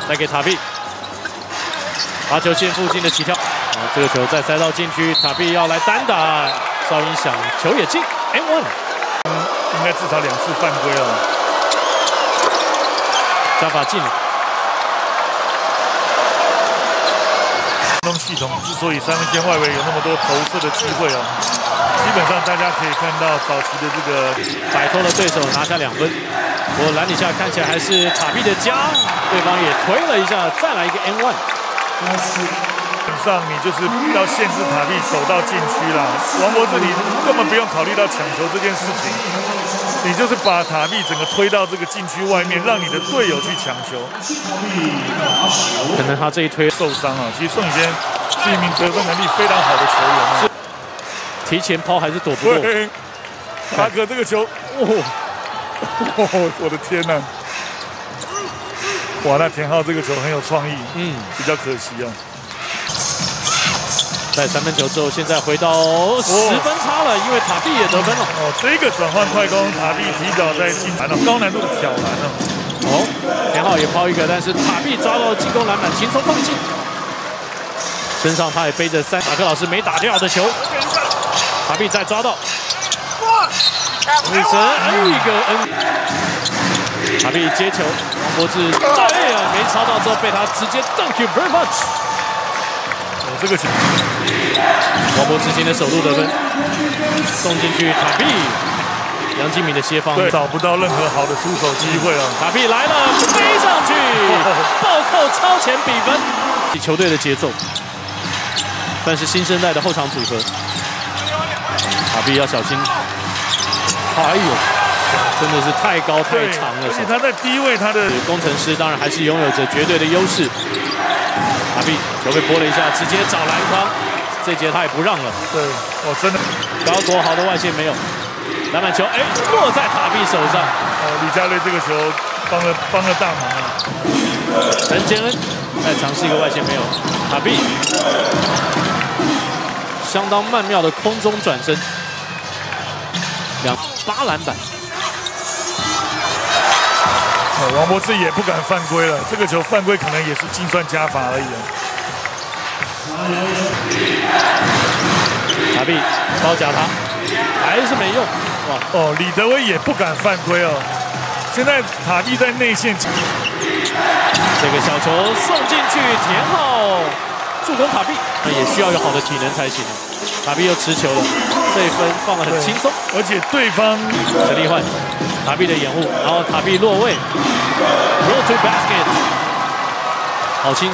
再给塔壁，罚球线附近的起跳，这个球再塞到禁区，塔壁要来单打，哨音响，球也进 ，N1， 应该至少2次犯规了。 加法进。 系统之所以3分线外围有那么多投射的机会哦，基本上大家可以看到早期的这个摆脱了对手，拿下2分。不过篮底下看起来还是塔壁的家，对方也推了一下，再来一个 N1。 基本上你就是要限制塔壁走到禁区啦。王柏志，你根本不用考虑到抢球这件事情，你就是把塔壁整个推到这个禁区外面，让你的队友去抢球。 可能他这一推受伤啊。其实宋宇轩是一名得分能力非常好的球员啊。 提前抛还是躲不过。 塔克这个球，我的天哪！哇，那田浩这个球很有创意，比较可惜啊。 在3分球之后，现在回到10分差了，因为塔壁也得分了。 这个转换快攻，塔壁提早在进篮了，高难度的挑篮了。 田浩也抛一个，但是塔壁抓到进攻篮板，轻松放进。身上他也背着马克老师没打掉的球，塔壁再抓到，女神一个塔壁接球，王柏志对啊，没抄到之后被他直接 Thank you very much。 这个球， 王柏之前的首度得分，送进去塔壁，杨敬敏的协防， 对，找不到任何好的出手机会啊。 塔壁来了，飞上去，暴扣超前比分，球队的节奏，算是新生代的后场组合。塔壁要小心，哎呦，真的是太高太长了， 而且他在低位，他的工程师当然还是拥有着绝对的优势。塔壁球被拨了一下，直接找篮筐，这节他也不让了。 对，真的高国豪的外线没有，篮板球落在塔壁手上。 李佳瑞这个球帮了大忙啊。 陈建恩再尝试一个外线没有，塔壁相当曼妙的空中转身，8篮板。 王柏志也不敢犯规了，这个球犯规可能也是精算加罚而已啊。 塔壁包夹他，还是没用。哇！ 李德威也不敢犯规哦。现在塔壁在内线， 这个小球送进去，田浩助攻塔壁，那也需要有好的体能才行。塔壁又持球了，这一分放得很轻松， 而且对方陈立焕。塔壁的掩护，然后塔壁落位 ，roll to basket， 好轻。